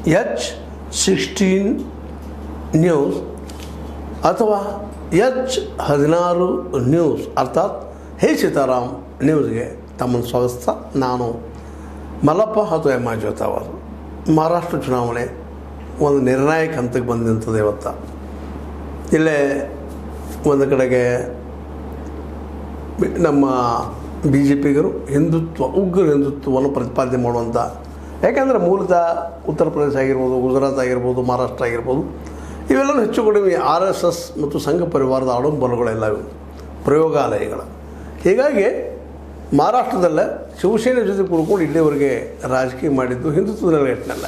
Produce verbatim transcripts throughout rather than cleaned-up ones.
H sixteen news ಅಥವಾ H ಹದಿನಾರು news ಅರ್ಥಾತ್ ಹೇ ಸೀತಾರಾಮ್ ನ್ಯೂಸ್ಗೆ ತಮ್ಮನ್ನು ಸ್ವಾಗತ. ನಾನು ಮಲ್ಲಪ್ಪ ಅಥವಾ ಎಮ್ ಐ ಜೋತಾವಾರ್. ಮಹಾರಾಷ್ಟ್ರ ಚುನಾವಣೆ ಒಂದು ನಿರ್ಣಾಯಕ ಹಂತಕ್ಕೆ ಬಂದು ನಿಂತದೆ. ಇವತ್ತು ಇಲ್ಲೇ ಒಂದು ಕಡೆಗೆ ನಮ್ಮ ಬಿ ಜೆ ಪಿಗರು ಹಿಂದುತ್ವ ಉಗ್ರ ಹಿಂದುತ್ವವನ್ನು ಪ್ರತಿಪಾದನೆ ಮಾಡುವಂಥ, ಯಾಕೆಂದರೆ ಮೂಲತಃ ಉತ್ತರ ಪ್ರದೇಶ ಆಗಿರ್ಬೋದು, ಗುಜರಾತ್ ಆಗಿರ್ಬೋದು, ಮಹಾರಾಷ್ಟ್ರ ಆಗಿರ್ಬೋದು, ಇವೆಲ್ಲವೂ ಹೆಚ್ಚು ಕಡಿಮೆ ಆರ್ ಎಸ್ ಎಸ್ ಮತ್ತು ಸಂಘ ಪರಿವಾರದ ಆಡಂಬರಗಳೆಲ್ಲ ಪ್ರಯೋಗಾಲಯಗಳು. ಹೀಗಾಗಿ ಮಹಾರಾಷ್ಟ್ರದಲ್ಲೇ ಶಿವಸೇನೆ ಜೊತೆ ಕೂಡ್ಕೊಂಡು ಇಲ್ಲಿವರೆಗೆ ರಾಜಕೀಯ ಮಾಡಿದ್ದು ಹಿಂದುತ್ವದ ನೆಲೆಗಟ್ಟಿನಲ್ಲ.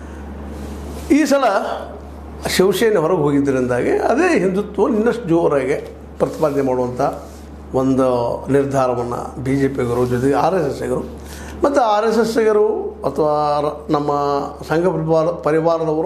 ಈ ಸಲ ಶಿವಸೇನೆ ಹೊರಗೆ ಹೋಗಿದ್ದರಿಂದಾಗಿ ಅದೇ ಹಿಂದುತ್ವ ಇನ್ನಷ್ಟು ಜೋರಾಗಿ ಪ್ರತಿಪಾದನೆ ಮಾಡುವಂಥ ಒಂದು ನಿರ್ಧಾರವನ್ನು ಬಿ ಜೆ ಪಿಗರು ಜೊತೆಗೆ ಆರ್ ಎಸ್ ಎಸ್ಸಿಗರು ಮತ್ತು ಆರ್ ಎಸ್ ಎಸ್ಸಿಗರು ಅಥವಾ ನಮ್ಮ ಸಂಘ ಪರಿವಾರ ಪರಿವಾರದವರು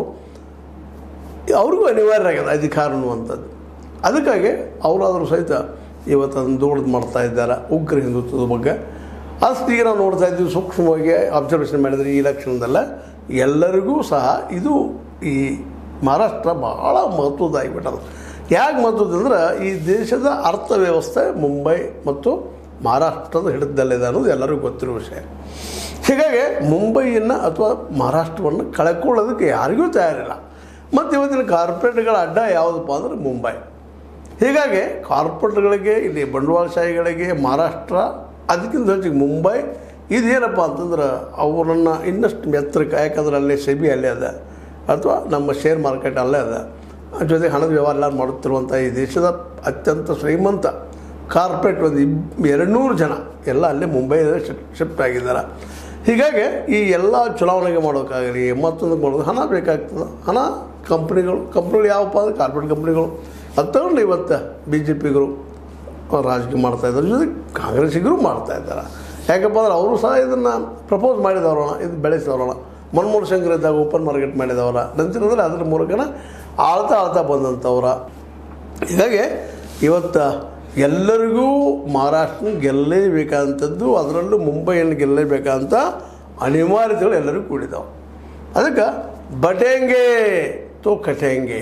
ಅವ್ರಿಗೂ ಅನಿವಾರ್ಯ ಆಗಿದೆ ಅಧಿಕಾರ ಅನ್ನುವಂಥದ್ದು. ಅದಕ್ಕಾಗಿ ಅವರಾದರೂ ಸಹಿತ ಇವತ್ತು ಅದನ್ನು ದೂಡದು ಮಾಡ್ತಾ ಇದ್ದಾರೆ ಉಗ್ರ ಹಿಂದುತ್ವದ ಬಗ್ಗೆ. ಅಷ್ಟು ಈಗ ನಾವು ನೋಡ್ತಾ ಇದ್ದೀವಿ, ಸೂಕ್ಷ್ಮವಾಗಿ ಅಬ್ಸರ್ವೇಷನ್ ಮಾಡಿದರೆ ಈ ಇಲೆಕ್ಷನ್ದಲ್ಲ ಎಲ್ಲರಿಗೂ ಸಹ ಇದು ಈ ಮಹಾರಾಷ್ಟ್ರ ಭಾಳ ಮಹತ್ವದಾಗಿಬಿಟ್ಟದು. ಯಾಕೆ ಮಹತ್ವದಂದ್ರೆ ಈ ದೇಶದ ಅರ್ಥವ್ಯವಸ್ಥೆ ಮುಂಬೈ ಮತ್ತು ಮಹಾರಾಷ್ಟ್ರದ ಹಿಡಿತದಲ್ಲಿದೆ ಅನ್ನೋದು ಎಲ್ಲರಿಗೂ ಗೊತ್ತಿರೋ ವಿಷಯ. ಹೀಗಾಗಿ ಮುಂಬೈಯನ್ನು ಅಥವಾ ಮಹಾರಾಷ್ಟ್ರವನ್ನು ಕಳ್ಕೊಳ್ಳೋದಕ್ಕೆ ಯಾರಿಗೂ ತಯಾರಿಲ್ಲ. ಮತ್ತು ಇವತ್ತಿನ ಕಾರ್ಪೊರೇಟ್ಗಳ ಅಡ್ಡ ಯಾವುದಪ್ಪ ಅಂದರೆ ಮುಂಬೈ. ಹೀಗಾಗಿ ಕಾರ್ಪೊರೇಟ್ಗಳಿಗೆ, ಇಲ್ಲಿ ಬಂಡವಾಳಶಾಹಿಗಳಿಗೆ ಮಹಾರಾಷ್ಟ್ರ, ಅದಕ್ಕಿಂತ ಹೆಚ್ಚಿಗೆ ಮುಂಬೈ ಇದೇನಪ್ಪ ಅಂತಂದ್ರೆ ಅವರನ್ನು ಇನ್ನಷ್ಟು ಎತ್ತರಕ್ಕೆ, ಯಾಕಂದ್ರೆ ಅಲ್ಲೇ ಸೆಬಿ ಅಲ್ಲೇ ಅದ ಅಥವಾ ನಮ್ಮ ಶೇರ್ ಮಾರ್ಕೆಟ್ ಅಲ್ಲೇ ಅದ, ಜೊತೆಗೆ ಹಣದ ವ್ಯವಹಾರ ಎಲ್ಲ ಮಾಡುತ್ತಿರುವಂಥ ಈ ದೇಶದ ಅತ್ಯಂತ ಶ್ರೀಮಂತ ಕಾರ್ಪೊರೇಟ್ ಒಂದು ಇಬ್ ಎರಡು ನೂರು ಜನ ಎಲ್ಲ ಅಲ್ಲೇ ಮುಂಬೈನಲ್ಲಿ ಶಿಫ್ಟ್ ಶಿಫ್ಟ್ ಆಗಿದ್ದಾರೆ. ಹೀಗಾಗಿ ಈ ಎಲ್ಲ ಚುನಾವಣೆಗೆ ಮಾಡೋಕ್ಕಾಗಲಿ ಮತ್ತೊಂದು ಮಾಡೋದು ಹಣ ಬೇಕಾಗ್ತದೆ. ಹಣ ಕಂಪ್ನಿಗಳು ಕಂಪ್ನಿಗಳು ಯಾವಪ್ಪ ಅಂದರೆ ಕಾರ್ಪೊರೇಟ್ ಕಂಪ್ನಿಗಳು ಅದು ತಗೊಂಡು ಇವತ್ತು ಬಿ ಜೆ ಪಿಗರು ರಾಜಕೀಯ ಮಾಡ್ತಾಯಿದ್ದಾರೆ, ಜೊತೆಗೆ ಕಾಂಗ್ರೆಸ್ಸಿಗರು ಮಾಡ್ತಾಯಿದ್ದಾರೆ. ಯಾಕಪ್ಪ ಅಂದ್ರೆ ಅವರು ಸಹ ಇದನ್ನು ಪ್ರಪೋಸ್ ಮಾಡಿದವರಣ, ಇದು ಬೆಳೆಸಿದವರಣ, ಮನಮೋಹನ್ ಸಿಂಗ್ ಇದ್ದಾಗ ಓಪನ್ ಮಾರ್ಕೆಟ್ ಮಾಡಿದವರ, ನಂತರದಲ್ಲಿ ಅದರ ಮೂಲಕನ ಆಳ್ತಾ ಆಳ್ತಾ ಬಂದಂಥವ್ರ. ಹೀಗಾಗಿ ಇವತ್ತು ಎಲ್ಲರಿಗೂ ಮಹಾರಾಷ್ಟ್ರನ ಗೆಲ್ಲೇಬೇಕಾದಂಥದ್ದು, ಅದರಲ್ಲೂ ಮುಂಬೈಯನ್ನು ಗೆಲ್ಲೇಬೇಕಂತ ಅನಿವಾರ್ಯತೆಗಳು ಎಲ್ಲರಿಗೂ ಕೂಡಿದಾವೆ. ಅದಕ್ಕೆ ಬಟೇಂಗೆ ತೋ ಕಟೇಂಗೆ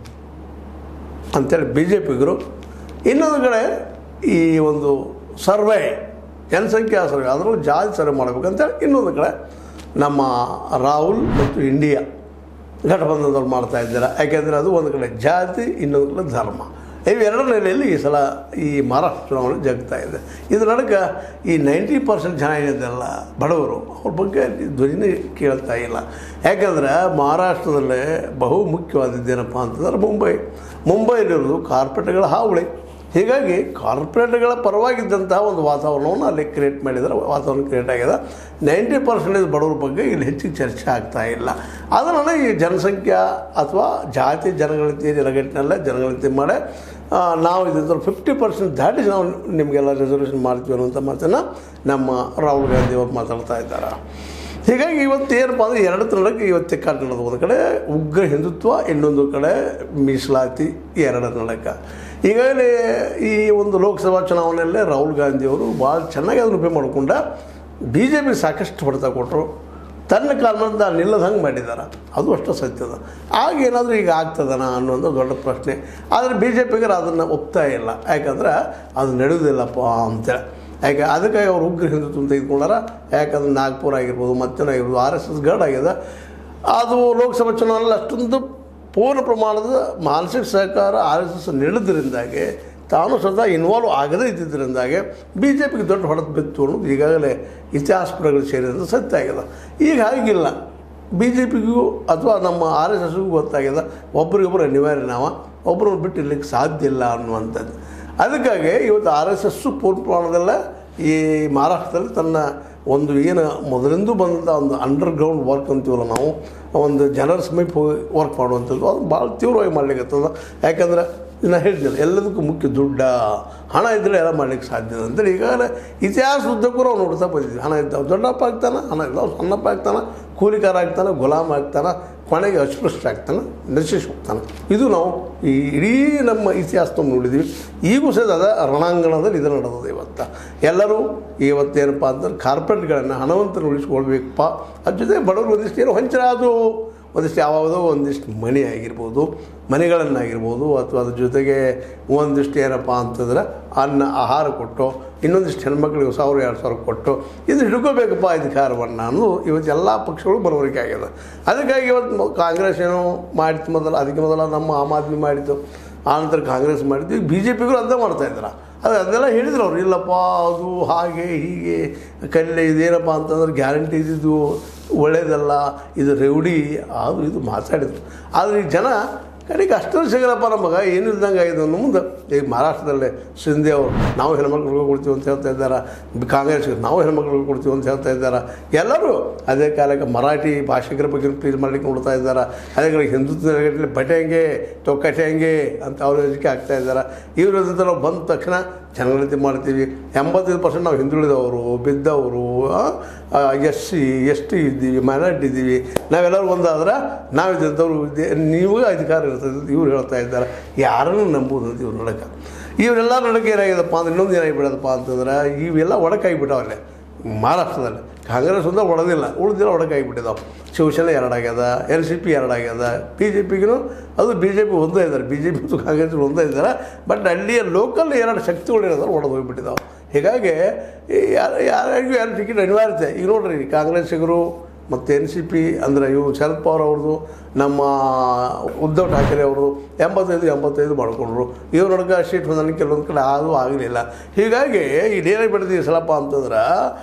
ಅಂಥೇಳಿ ಬಿ ಜೆ ಪಿಗರು. ಇನ್ನೊಂದು ಕಡೆ ಈ ಒಂದು ಸರ್ವೆ, ಜನಸಂಖ್ಯಾ ಸರ್ವೆ, ಅದರಲ್ಲೂ ಜಾತಿ ಸರ್ವೆ ಮಾಡಬೇಕಂತೇಳಿ ಇನ್ನೊಂದು ಕಡೆ ನಮ್ಮ ರಾಹುಲ್ ಮತ್ತು ಇಂಡಿಯಾ ಘಟಬಂಧನದವ್ರು ಮಾಡ್ತಾ ಇದ್ದಾರೆ. ಯಾಕೆಂದರೆ ಅದು ಒಂದು ಕಡೆ ಜಾತಿ, ಇನ್ನೊಂದು ಕಡೆ ಧರ್ಮ, ಇವು ಎರಡರ ನೆಲೆಯಲ್ಲಿ ಈ ಸಲ ಈ ಮಹಾರಾಷ್ಟ್ರ ಚುನಾವಣೆ ಜಗ್ತಾ ಇದೆ. ಇದ್ರ ನಡುಕ ಈ ನೈಂಟಿ ಪರ್ಸೆಂಟ್ ಜನ ಏನಿದೆಲ್ಲ ಬಡವರು, ಅವ್ರ ಬಗ್ಗೆ ಧ್ವನಿನೇ ಕೇಳ್ತಾ ಇಲ್ಲ. ಯಾಕಂದ್ರೆ ಮಹಾರಾಷ್ಟ್ರದಲ್ಲೇ ಬಹು ಮುಖ್ಯವಾದದ್ದೇನಪ್ಪ ಅಂತಂದ್ರೆ ಮುಂಬೈ ಮುಂಬೈಲಿರೋದು ಕಾರ್ಪೊರೇಟ್ಗಳ ಹಾವಳಿ. ಹೀಗಾಗಿ ಕಾರ್ಪೊರೇಟ್ಗಳ ಪರವಾಗಿದ್ದಂತಹ ಒಂದು ವಾತಾವರಣವನ್ನು ಅಲ್ಲಿ ಕ್ರಿಯೇಟ್ ಮಾಡಿದರೆ ವಾತಾವರಣ ಕ್ರಿಯೇಟ್ ಆಗಿದೆ. ನೈಂಟಿ ಪರ್ಸೆಂಟೇಜ್ ಬಡವ್ರ ಬಗ್ಗೆ ಇಲ್ಲಿ ಹೆಚ್ಚಿಗೆ ಚರ್ಚೆ ಆಗ್ತಾ ಇಲ್ಲ. ಅದನ್ನು ಈ ಜನಸಂಖ್ಯಾ ಅಥವಾ ಜಾತಿ ಜನಗಣತಿ ನೆಲೆಗಟ್ಟಿನಲ್ಲೇ ಜನಗಣತಿ ಮಾಡಿ ನಾವು ಇದ್ರ ಫಿಫ್ಟಿ ಪರ್ಸೆಂಟ್ ದಾಟಿ ನಾವು ನಿಮಗೆಲ್ಲ ರಿಸರ್ವೇಷನ್ ಮಾಡ್ತೀವಿ ಅನ್ನುವಂಥ ಮಾತನ್ನು ನಮ್ಮ ರಾಹುಲ್ ಗಾಂಧಿ ಅವರು ಮಾತಾಡ್ತಾ ಇದ್ದಾರೆ. ಹೀಗಾಗಿ ಇವತ್ತು ಏನಪ್ಪ ಅಂದರೆ ಎರಡು ನಡಕ್ಕೆ ಇವತ್ತು ಕನ್ನಡದ ಒಂದು ಕಡೆ ಉಗ್ರ ಹಿಂದುತ್ವ, ಇನ್ನೊಂದು ಕಡೆ ಮೀಸಲಾತಿ, ಎರಡರ ನಡಕ. ಈಗಾಗಲೇ ಈ ಒಂದು ಲೋಕಸಭಾ ಚುನಾವಣೆಯಲ್ಲೇ ರಾಹುಲ್ ಗಾಂಧಿಯವರು ಭಾಳ ಚೆನ್ನಾಗಿ ಅದನ್ನು ಉಪಯೋಗ ಮಾಡಿಕೊಂಡ ಬಿ ಜೆ ಪಿ ಸಾಕಷ್ಟು ಹೊಡೆತ ಕೊಟ್ಟರು, ತನ್ನ ಕಾರಣದಿಂದ ನಿಲ್ಲದಂಗೆ ಮಾಡಿದ್ದಾರೆ. ಅದು ಅಷ್ಟು ಸತ್ಯದ. ಆಗ ಏನಾದರೂ ಈಗ ಆಗ್ತದನ ಅನ್ನೋದು ದೊಡ್ಡ ಪ್ರಶ್ನೆ. ಆದರೆ ಬಿ ಜೆ ಪಿಗರು ಅದನ್ನು ಒಪ್ತಾ ಇಲ್ಲ. ಯಾಕಂದ್ರೆ ಅದು ನಡೆಯೋದಿಲ್ಲಪ್ಪ ಅಂತೇಳಿ. ಯಾಕೆ ಅದಕ್ಕಾಗಿ ಅವ್ರು ಉಗ್ರ ಹಿಂದುತ್ವ ತೆಗೆದುಕೊಂಡಾರ. ಯಾಕಂದ್ರೆ ನಾಗ್ಪುರ ಆಗಿರ್ಬೋದು, ಮತ್ತೇನಾಗಿರ್ಬೋದು, ಆರ್ ಎಸ್ ಎಸ್ ಗರ್ಡ್ ಆಗಿದೆ. ಅದು ಲೋಕಸಭಾ ಚುನಾವಣೆಯಲ್ಲಿ ಅಷ್ಟೊಂದು ಪೂರ್ಣ ಪ್ರಮಾಣದ ಮಾನಸಿಕ ಸಹಕಾರ ಆರ್ ಎಸ್ ಎಸ್ ನೀಡಿದ್ರಿಂದಾಗಿ, ತಾನು ಸ್ವತಃ ಇನ್ವಾಲ್ವ್ ಆಗದೇ ಇದ್ದಿದ್ದರಿಂದಾಗಿ ಬಿ ಜೆ ಪಿಗೆ ದೊಡ್ಡ ಹೊಡೆದು ಬಿತ್ತು ಅನ್ನೋದು ಈಗಾಗಲೇ ಇತಿಹಾಸ ಪುಟಗಳು ಸೇರಿದಂಥ ಸತ್ಯ ಆಗಿದೆ. ಈಗ ಹಾಗಿಲ್ಲ. ಬಿ ಜೆ ಪಿಗೂ ಅಥವಾ ನಮ್ಮ ಆರ್ ಎಸ್ ಎಸ್ಗೂ ಗೊತ್ತಾಗಿದೆ ಒಬ್ರಿಗೊಬ್ಬರು ಅನಿವಾರ್ಯ, ನಾವು ಒಬ್ಬರನ್ನು ಬಿಟ್ಟು ಇರ್ಲಿಕ್ಕೆ ಸಾಧ್ಯ ಇಲ್ಲ ಅನ್ನುವಂಥದ್ದು. ಅದಕ್ಕಾಗಿ ಇವತ್ತು ಆರ್ ಎಸ್ ಎಸ್ಸು ಪೂರ್ಣ ಪ್ರಮಾಣದಲ್ಲ ಈ ಮಹಾರಾಷ್ಟ್ರದಲ್ಲಿ ತನ್ನ ಒಂದು ಏನು ಮೊದಲಿಂದ ಬಂದಂಥ ಒಂದು ಅಂಡರ್ಗ್ರೌಂಡ್ ವರ್ಕ್ ಅಂತೀವಲ್ಲ ನಾವು, ಒಂದು ಜನರ ಸಮೀಪ ಹೋಗಿ ವರ್ಕ್ ಮಾಡುವಂಥದ್ದು, ಅದು ಭಾಳ ತೀವ್ರವಾಗಿ ಮಾಡಲಿಕ್ಕತ್ತದ. ಯಾಕಂದ್ರೆ ನಾನು ಹೇಳಿದ್ದಿಲ್ಲ, ಎಲ್ಲದಕ್ಕೂ ಮುಖ್ಯ ದುಡ್ಡ, ಹಣ ಇದ್ದರೆ ಎಲ್ಲ ಮಾಡಲಿಕ್ಕೆ ಸಾಧ್ಯ ಅಂತೇಳಿ ಈಗಾಗಲೇ ಇತಿಹಾಸ ಉದ್ದಕ್ಕೂ ನಾವು ನೋಡ್ತಾ ಬಂದಿದ್ವಿ. ಹಣ ಇದ್ದಾವೆ ದೊಡ್ಡಪ್ಪ ಆಗ್ತಾನೆ, ಹಣ ಇದ್ದಾವೆ ಸಣ್ಣಪ್ಪ ಆಗ್ತಾನೆ, ಕೂಲಿಕಾರ ಆಗ್ತಾನೆ, ಗುಲಾಮ ಆಗ್ತಾನೆ, ಕೊನೆಗೆ ಅಸ್ಪೃಶ್ಯ ಆಗ್ತಾನೆ, ನಶಿಸಿ ಹೋಗ್ತಾನೆ. ಇದು ನಾವು ಈ ಇಡೀ ನಮ್ಮ ಇತಿಹಾಸವನ್ನು ನೋಡಿದ್ದೀವಿ. ಈಗೂ ಸಹ ಅದ ರಣಾಂಗಣದಲ್ಲಿ ಇದು ನಡೆದದೆ. ಇವತ್ತು ಎಲ್ಲರೂ ಇವತ್ತೇನಪ್ಪ ಅಂತಂದ್ರೆ ಕಾರ್ಪೊರೇಟ್ಗಳನ್ನು ಹಣವಂತರು ಉಳಿಸ್ಕೊಳ್ಬೇಕಪ್ಪ, ಅದ್ರ ಜೊತೆ ಬಡವರು ಒಂದಿಷ್ಟು ಏನೋ ವಂಚನೆ ಅದು ಒಂದಿಷ್ಟು ಯಾವುದೋ ಒಂದಿಷ್ಟು ಮನೆ ಆಗಿರ್ಬೋದು, ಮನೆಗಳನ್ನಾಗಿರ್ಬೋದು, ಅಥವಾ ಅದ್ರ ಜೊತೆಗೆ ಒಂದಿಷ್ಟು ಏನಪ್ಪ ಅಂತಂದ್ರೆ ಅನ್ನ ಆಹಾರ ಕೊಟ್ಟು, ಇನ್ನೊಂದಿಷ್ಟು ಹೆಣ್ಮಕ್ಳಿಗೆ ಸಾವಿರ ಎರಡು ಸಾವಿರ ಕೊಟ್ಟು ಇದು ಹಿಡ್ಕೋಬೇಕಪ್ಪ ಅಧಿಕಾರವನ್ನು ಅನ್ನೋದು ಇವತ್ತು ಎಲ್ಲ ಪಕ್ಷಗಳು ಬರೋವರಿಕೆ ಆಗಿದೆ. ಅದಕ್ಕಾಗಿ ಇವತ್ತು ಕಾಂಗ್ರೆಸ್ ಏನೋ ಮಾಡಿತ್ತು ಮೊದಲು, ಅದಕ್ಕೆ ಮೊದಲ ನಮ್ಮ ಆಮ್ ಆದ್ಮಿ ಮಾಡಿತ್ತು, ಆನಂತರ ಕಾಂಗ್ರೆಸ್ ಮಾಡಿದ್ದು, ಈಗ ಬಿ ಜೆ ಪಿಗಳು ಅದೇ ಮಾಡ್ತಾಯಿದ್ದಾರೆ. ಅದು ಅದೆಲ್ಲ ಹೇಳಿದ್ರು ಅವ್ರು, ಇಲ್ಲಪ್ಪ ಅದು ಹಾಗೆ ಹೀಗೆ ಕಲ್ಲೆ ಇದೇನಪ್ಪ ಅಂತಂದ್ರೆ ಗ್ಯಾರಂಟಿ ಇದ್ದಿದ್ದು ಒಳ್ಳೇದಲ್ಲ, ಇದು ರೆವಡಿ ಅದು ಇದು ಮಾತಾಡಿದ್ರು. ಆದರೆ ಈ ಜನ ಕಡೆಗೆ ಅಷ್ಟು ಸಿಗಲ್ಲಪ್ಪ ನಮಗೆ ಏನು ಇಲ್ದಂಗೆ ಆಗಿದೆ ಅನ್ನೋ ಮುಂದೆ ಈಗ ಮಹಾರಾಷ್ಟ್ರದಲ್ಲೇ ಶಿಂದೆ ಅವರು ನಾವು ಹೆಣ್ಮಕ್ಳಿಗೆ ಕೊಡ್ತೀವಿ ಅಂತ ಹೇಳ್ತಾ ಇದ್ದಾರೆ, ಕಾಂಗ್ರೆಸ್ ನಾವು ಹೆಣ್ಮಕ್ಳಿಗೆ ಕೊಡ್ತೀವಿ ಅಂತ ಹೇಳ್ತಾ ಇದ್ದಾರೆ. ಎಲ್ಲರೂ ಅದೇ ಕಾಲಕ್ಕೆ ಮರಾಠಿ ಭಾಷಿಕರ ಬಗ್ಗೆ ಪ್ಲೀಸ್ ಮಾಡಲಿಕ್ಕೆ ನೋಡ್ತಾ ಇದ್ದಾರೆ. ಅದೇ ಕಾಲಕ್ಕೆ ಹಿಂದುತ್ವ ಬಟೆಂಗೆ ತೊಕ್ಕಟೆಂಗೆ ಅಂತ ಅವ್ರ ಹೇಳಿಕೆ ಆಗ್ತಾ ಇದ್ದಾರೆ. ಇವ್ರ ಜೊತೆ ನಾವು ಬಂದ ತಕ್ಷಣ ಜನಗಣತಿ ಮಾಡ್ತೀವಿ, ಎಂಬತ್ತೈದು ಪರ್ಸೆಂಟ್ ನಾವು ಹಿಂದುಳಿದವರು, ಬಿದ್ದವರು, ಎಸ್ ಸಿ ಎಸ್ ಟಿ ಇದ್ದೀವಿ, ಮೈನಾರಿಟಿ ಇದ್ದೀವಿ, ನಾವೆಲ್ಲರೂ ಒಂದಾದ್ರೆ ನಾವಿದ್ದಂಥವ್ರು ನೀವು ಅಧಿಕಾರ ಇರ್ತದೆ ಇವ್ರು ಹೇಳ್ತಾ ಇದ್ದಾರೆ. ಯಾರನ್ನು ನಂಬುದು ಅಂತ ಇವ್ರು ನಡಕ. ಇವರೆಲ್ಲ ನಡಕ ಏನಾಗಿದಪ್ಪ ಅಂದ್ರೆ ಇನ್ನೊಂದು ಏನಾಗಿಬಿಡೋದಪ್ಪ ಅಂತಂದ್ರೆ ಇವೆಲ್ಲ ಒಡಕಾಗಿಬಿಟ್ಟಾವಲ್ಲೇ ಮಹಾರಾಷ್ಟ್ರದಲ್ಲಿ. ಕಾಂಗ್ರೆಸ್ ಒಂದ ಒಡೆದಿಲ್ಲ, ಉಳಿದಿಲ್ಲ ಒಡಕಾಗಿಬಿಟ್ಟಿದ್ದಾವೆ. ಶಿವಸೇನೆ ಎರಡಾಗ್ಯದ, ಎನ್ ಸಿ ಪಿ ಎರಡಾಗ್ಯದ, ಬಿ ಜೆ ಪಿಗೂ ಅದು ಬಿ ಜೆ ಪಿ ಒಂದೇ ಇದ್ದಾರೆ, ಬಿ ಜೆ ಪಿ ಮತ್ತು ಕಾಂಗ್ರೆಸ್ ಒಂದೇ ಇದ್ದಾರೆ. ಬಟ್ ಅಲ್ಲಿಯ ಲೋಕಲ್ ಎರಡು ಶಕ್ತಿಗಳು ಏನಾದ್ರು ಒಡೆದು ಹೋಗಿಬಿಟ್ಟಿದ್ದಾವೆ. ಹೀಗಾಗಿ ಯಾರು ಯಾರಿಗೂ ಯಾರು ಟಿಕೆಟ್ ಅನಿವಾರ್ಯತೆ. ಈಗ ನೋಡ್ರಿ ಕಾಂಗ್ರೆಸ್ಸಿಗರು ಮತ್ತು ಎನ್ ಸಿ ಪಿ ಅಂದರೆ ಇವು ಶರದ್ ಪವಾರ್ ಅವ್ರದ್ದು, ನಮ್ಮ ಉದ್ಧವ್ ಠಾಕ್ರೆ ಅವ್ರದ್ದು ಎಂಬತ್ತೈದು ಎಂಬತ್ತೈದು ಮಾಡಿಕೊಂಡ್ರು. ಇವ್ರ ನಡ್ಕ ಸೀಟ್ ಹೊಂದಾಣಿಕೆ ಕೆಲವೊಂದು ಕಡೆ ಆದರೂ ಆಗಲಿಲ್ಲ. ಹೀಗಾಗಿ ಇದೇನೇ ಬಿಡ್ತೀವಿ ಸಲಪ್ಪ ಅಂತಂದ್ರೆ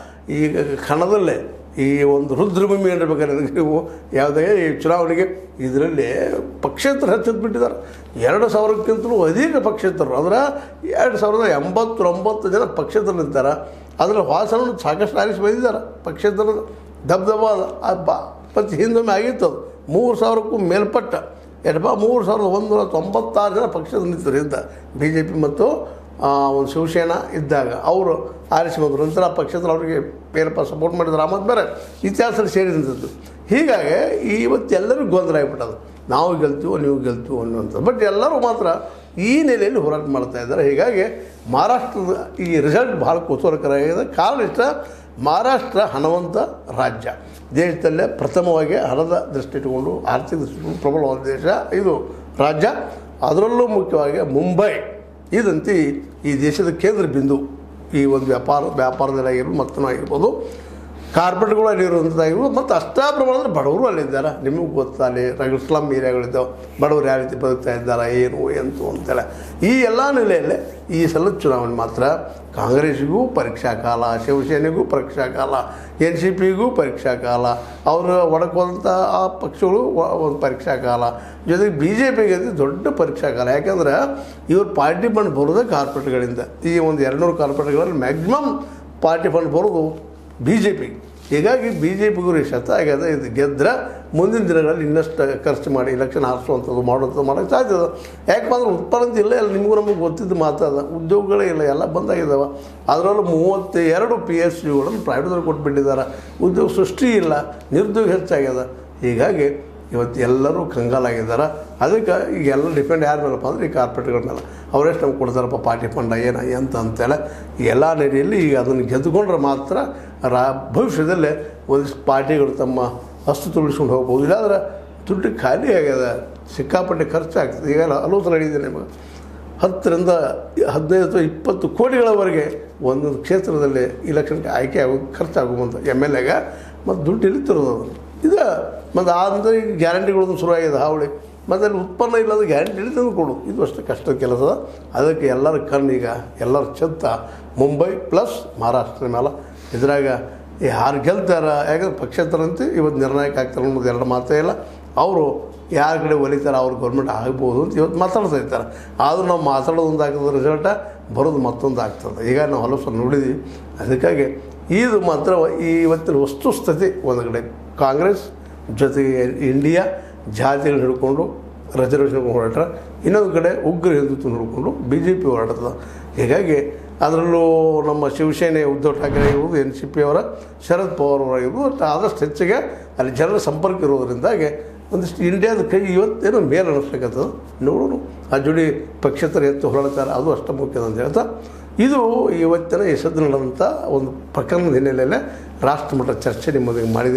ಈಗ ಕಣದಲ್ಲೇ ಈ ಒಂದು ರುದ್ರಭೂಮಿ ಏನಿರ್ಬೇಕಾದ್ರೆ ನೀವು ಯಾವುದೇ ಈ ಚುನಾವಣೆಗೆ ಇದರಲ್ಲಿ ಪಕ್ಷೇತರ ಹಚ್ಚದ್ ಬಿಟ್ಟಿದ್ದಾರೆ. ಎರಡು ಸಾವಿರಕ್ಕಿಂತಲೂ ಅಧಿಕ ಪಕ್ಷೇತರರು ಅಂದ್ರೆ ಎರಡು ಸಾವಿರದ ಎಂಬತ್ತೊಂಬತ್ತು ಜನ ಪಕ್ಷೇತರು ನಿಂತಾರೆ. ಅದರಲ್ಲಿ ವಾಸನ ಸಾಕಷ್ಟು ಆರಿಸಿ ಬಂದಿದ್ದಾರೆ. ಪಕ್ಷೇತರದ ದಬ್ದಬ ಹಬ್ಬ ಮತ್ತು ಹಿಂದೊಮ್ಮೆ ಆಗಿತ್ತು ಅದು ಮೂರು ಸಾವಿರಕ್ಕೂ ಮೇಲ್ಪಟ್ಟ ಏನಪ್ಪ ಮೂರು ಸಾವಿರದ ಒಂದೂರ ತೊಂಬತ್ತಾರು ಜನ ಪಕ್ಷದ ನಿಂತರು ಇದ್ದ ಬಿ ಜೆ ಪಿ ಮತ್ತು ಒಂದು ಶಿವಸೇನಾ ಇದ್ದಾಗ ಅವರು ಆರಿಸಿ ಬಂದರು. ನಂತರ ಆ ಪಕ್ಷದ ಅವರಿಗೆ ಏನಪ್ಪ ಸಪೋರ್ಟ್ ಮಾಡಿದ್ರು, ಆಮದು ಬೇರೆ ಇತಿಹಾಸದಲ್ಲಿ ಸೇರಿದಂಥದ್ದು. ಹೀಗಾಗಿ ಇವತ್ತೆಲ್ಲರಿಗೂ ಗೊಂದಲ ಆಗಿಬಿಟ್ಟದು, ನಾವು ಗೆಲ್ತೀವೋ ನೀವು ಗೆಲ್ತೀವೋ ಅನ್ನುವಂಥದ್ದು. ಬಟ್ ಎಲ್ಲರೂ ಮಾತ್ರ ಈ ನೆಲೆಯಲ್ಲಿ ಹೋರಾಟ ಮಾಡ್ತಾ ಇದ್ದಾರೆ. ಹೀಗಾಗಿ ಮಹಾರಾಷ್ಟ್ರದ ಈ ರಿಸಲ್ಟ್ ಭಾಳ ಕುತೂಹಲಕರ ಆಗಿದೆ. ಕಾರಣ ಇಷ್ಟ, ಮಹಾರಾಷ್ಟ್ರ ಹಣವಂತ ರಾಜ್ಯ, ದೇಶದಲ್ಲೇ ಪ್ರಥಮವಾಗಿ ಹಣದ ದೃಷ್ಟಿ ಇಟ್ಟುಕೊಂಡು ಆರ್ಥಿಕ ದೃಷ್ಟಿ ಇಟ್ಟುಕೊಂಡು ಪ್ರಬಲವಾದ ದೇಶ ಇದು ರಾಜ್ಯ. ಅದರಲ್ಲೂ ಮುಖ್ಯವಾಗಿ ಮುಂಬೈ ಇದಂತೆ ಈ ದೇಶದ ಕೇಂದ್ರ ಬಿಂದು. ಈ ಒಂದು ವ್ಯಾಪಾರ ವ್ಯಾಪಾರದಲ್ಲಾಗಿರ್ಬೋದು ಮತ್ತೂ ಆಗಿರ್ಬೋದು, ಕಾರ್ಪೊರೇಟ್ಗಳು ಅಲ್ಲಿರುವಂಥದ್ದಾಗಿರ್ಬೋದು, ಮತ್ತು ಅಷ್ಟೇ ಪ್ರಮಾಣದಲ್ಲಿ ಬಡವರು ಅಲ್ಲಿದ್ದಾರೆ. ನಿಮಗೂ ಗೊತ್ತಾ ಅಲ್ಲಿ ರಗಲ್ ಸ್ಲಮ್ ಏರಿಯಾಗಳಿದ್ದಾವೆ, ಬಡವರು ಯಾವ ರೀತಿ ಬದುಕ್ತಾ ಇದ್ದಾರೆ ಏನು ಎಂತು ಅಂತೇಳಿ. ಈ ಎಲ್ಲ ನೆಲೆಯಲ್ಲೇ ಈ ಸಲ ಚುನಾವಣೆ ಮಾತ್ರ ಕಾಂಗ್ರೆಸ್ಸಿಗೂ ಪರೀಕ್ಷಾ ಕಾಲ, ಶಿವಸೇನೆಗೂ ಪರೀಕ್ಷಾ ಕಾಲ, ಎನ್ ಸಿ ಪಿಗೂ ಪರೀಕ್ಷಾ ಕಾಲ, ಅವರು ಒಡಕೋದಂಥ ಆ ಪಕ್ಷಗಳು ಒಂದು ಪರೀಕ್ಷಾ ಕಾಲ, ಜೊತೆಗೆ ಬಿ ಜೆ ಪಿಗೆ ದೊಡ್ಡ ಪರೀಕ್ಷಾ ಕಾಲ. ಯಾಕಂದ್ರೆ ಇವ್ರು ಪಾರ್ಟಿ ಫಂಡ್ ಬರೋದೇ ಕಾರ್ಪೊರೇಟ್ಗಳಿಂದ. ಈ ಒಂದು ಎರಡುನೂರು ಕಾರ್ಪೊರೇಟ್ಗಳಲ್ಲಿ ಮ್ಯಾಕ್ಸಿಮಮ್ ಪಾರ್ಟಿ ಫಂಡ್ ಬರೋದು ಬಿ ಜೆ ಪಿ. ಹೀಗಾಗಿ ಬಿ ಜೆ ಪಿಗೂ ಶತ ಆಗ್ಯದ. ಇದು ಗೆದ್ದರೆ ಮುಂದಿನ ದಿನಗಳಲ್ಲಿ ಇನ್ನಷ್ಟು ಖರ್ಚು ಮಾಡಿ ಎಲೆಕ್ಷನ್ ಆರಿಸುವಂಥದ್ದು ಮಾಡುವಂಥದ್ದು ಮಾಡೋಕ್ಕೆ ಸಾಧ್ಯ. ಯಾಕಂದ್ರೆ ಉತ್ಪನ್ನ ಇಲ್ಲ, ಎಲ್ಲ ನಿಮಗೂ ನಮಗೆ ಗೊತ್ತಿದ್ದು ಮಾತಾದ ಉದ್ಯೋಗಗಳೇ ಇಲ್ಲ, ಎಲ್ಲ ಬಂದಾಗಿದ್ದಾವೆ. ಅದರಲ್ಲೂ ಮೂವತ್ತೆರಡು ಪಿ ಎಸ್ ಯುಗಳನ್ನು ಪ್ರೈವೇಟ್ದವ್ರು ಕೊಟ್ಬಿಟ್ಟಿದ್ದಾರೆ. ಉದ್ಯೋಗ ಸೃಷ್ಟಿ ಇಲ್ಲ, ನಿರುದ್ಯೋಗ ಹೆಚ್ಚಾಗ್ಯದ. ಹೀಗಾಗಿ ಇವತ್ತು ಎಲ್ಲರೂ ಕಂಗಾಲಾಗಿದ್ದಾರೆ. ಅದಕ್ಕೆ ಈಗ ಎಲ್ಲ ಡಿಪೆಂಡ್ ಯಾರ ಮೇಲಪ್ಪ ಅಂದರೆ ಈ ಕಾರ್ಪೊರೇಟ್ಗಳ ಮೇಲೆ. ಅವರೆಷ್ಟು ನಮ್ಗೆ ಕೊಡ್ತಾರಪ್ಪ ಪಾರ್ಟಿ ಫಂಡ ಏನು ಎಂತ ಅಂತೇಳಿ ಎಲ್ಲ ನೆಲೆಯಲ್ಲಿ ಈಗ ಅದನ್ನು ಗೆದ್ದುಕೊಂಡ್ರೆ ಮಾತ್ರ ರಾ ಭವಿಷ್ಯದಲ್ಲೇ ಒಂದಿಷ್ಟು ಪಾರ್ಟಿಗಳು ತಮ್ಮ ಅಸ್ತು ತುಳಿಸ್ಕೊಂಡು ಹೋಗ್ಬೋದು. ಇಲ್ಲಾಂದ್ರೆ ದುಡ್ಡು ಖಾಲಿ ಆಗ್ಯದ, ಸಿಕ್ಕಾಪಟ್ಟೆ ಖರ್ಚಾಗ್ತದೆ. ಈಗ ಹಲವು ಸಲ ಹೇಳಿದೆ ನಿಮಗೆ, ಹತ್ತರಿಂದ ಹದಿನೈದು ಅಥವಾ ಇಪ್ಪತ್ತು ಕೋಟಿಗಳವರೆಗೆ ಒಂದೊಂದು ಕ್ಷೇತ್ರದಲ್ಲಿ ಇಲೆಕ್ಷನ್ಗೆ ಆಯ್ಕೆ ಆಗೋ ಖರ್ಚಾಗುವಂಥ ಎಮ್ ಎಲ್ ಎಗೆ ಮತ್ತು ದುಡ್ಡು ಇಳಿತಿರೋದು ಅದನ್ನು. ಇದು ಮತ್ತು ಅಂದರೆ ಈಗ ಗ್ಯಾರಂಟಿಗಳದ್ದು ಶುರುವಾಗಿದೆ ಹಾವಳಿ. ಮತ್ತು ಅಲ್ಲಿ ಉತ್ಪನ್ನ ಇಲ್ಲದ ಗ್ಯಾರಂಟಿ ಹಿಡಿದು ಕೊಡು, ಇದು ಅಷ್ಟು ಕಷ್ಟದ ಕೆಲಸ. ಅದಕ್ಕೆ ಎಲ್ಲರ ಕಣ್ಣೀಗ ಎಲ್ಲರ ಚಿತ್ತ ಮುಂಬೈ ಪ್ಲಸ್ ಮಹಾರಾಷ್ಟ್ರ ಮೇಲೆ. ಇದ್ರಾಗ ಯಾರು ಗೆಲ್ತಾರ, ಯಾಕಂದ್ರೆ ಪಕ್ಷೇತರಂತೆ ಇವತ್ತು ನಿರ್ಣಾಯಕ ಆಗ್ತಾರೆ ಅನ್ನೋದು ಎರಡು ಮಾತೇ ಇಲ್ಲ. ಅವರು ಯಾರ ಕಡೆ ಒಲಿತಾರೆ ಅವ್ರು ಗೌರ್ಮೆಂಟ್ ಆಗ್ಬೋದು ಅಂತ ಇವತ್ತು ಮಾತಾಡ್ತಾ ಇರ್ತಾರೆ. ಆದರೂ ನಾವು ಮಾತಾಡೋದು ಒಂದು ಆಗ್ತದೆ, ರಿಸಲ್ಟ ಬರೋದು ಮತ್ತೊಂದು ಆಗ್ತದೆ. ಈಗ ನಾವು ಹಲವು ಸಲ ನೋಡಿದ್ವಿ. ಅದಕ್ಕಾಗಿ ಇದು ಮಾತ್ರ ಈ ಇವತ್ತಿನ ವಸ್ತುಸ್ಥಿತಿ ಒಂದು ಕಡೆ ಕಾಂಗ್ರೆಸ್ ಜೊತೆಗೆ ಇಂಡಿಯಾ ಜಾತಿಗಳು ಹಿಡ್ಕೊಂಡು ರಿಸರ್ವೇಷನ್ ಹೋರಾಟ, ಇನ್ನೊಂದು ಕಡೆ ಉಗ್ರ ಹಿಂದುತ್ವ ಹಿಡ್ಕೊಂಡು ಬಿ ಜೆ ಪಿ ಹೋರಾಟದ. ಹೀಗಾಗಿ ಅದರಲ್ಲೂ ನಮ್ಮ ಶಿವಸೇನೆ ಉದ್ಧವ್ ಠಾಕ್ರೆ ಆಗಿರ್ಬೋದು, ಎನ್ ಸಿ ಪಿ ಅವರ ಶರದ್ ಪವಾರ್ ಅವರಾಗಿರ್ಬೋದು, ಆದಷ್ಟು ಹೆಚ್ಚಿಗೆ ಅಲ್ಲಿ ಜನರ ಸಂಪರ್ಕ ಇರೋದರಿಂದಾಗಿ ಒಂದಿಷ್ಟು ಇಂಡಿಯಾದ ಕೈ ಇವತ್ತೇನೋ ಮೇಲೆ ಅನ್ನಿಸ್ಬೇಕಂತದ್ದು. ನೋಡೋಣ ಆ ಜೋಡಿ ಪಕ್ಷೇತರ ಎತ್ತು ಹೊರಡ್ತಾರೆ, ಅದು ಅಷ್ಟು ಮುಖ್ಯದ ಅಂತ ಹೇಳ್ತಾ ಇದು ಇವತ್ತಿನ ಯಶಸ್ಸು ನಡೆದಂಥ ಒಂದು ಪ್ರಕರಣದ ಹಿನ್ನೆಲೆಯಲ್ಲೇ ರಾಷ್ಟ್ರಮಟ್ಟ ಚರ್ಚೆ ನಿಮ್ಮೊಂದಿಗೆ ಮಾಡಿದ್ದೀನಿ.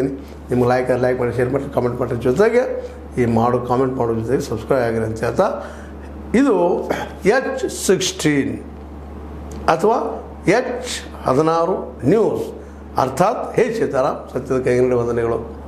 ನಿಮ್ಗೆ ಲೈಕ್ ಲೈಕ್ ಮಾಡಿ, ಶೇರ್ ಮಾಡಿ, ಕಾಮೆಂಟ್ ಮಾಡಿ, ಜೊತೆಗೆ ಈ ಮಾಡು ಕಾಮೆಂಟ್ ಮಾಡೋ ಜೊತೆಗೆ ಸಬ್ಸ್ಕ್ರೈಬ್ ಆಗಿರಿ ಅಂತ ಹೇಳ್ತಾ, ಇದು ಎಚ್ ಸಿಕ್ಸ್ಟೀನ್ ಅಥವಾ ಎಚ್ ಹದಿನಾರು ನ್ಯೂಸ್, ಅರ್ಥಾತ್ ಹೇ ಸೀತಾರಾಮ್, ಸತ್ಯದ ಕೈಗನ್ನಡಿ ವಂದನೆಗಳು.